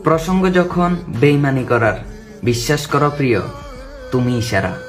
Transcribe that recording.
প্রসঙ্গ যখন বেইমানি করার, বিশ্বাস করো প্রিয়, তুমি ইশারা।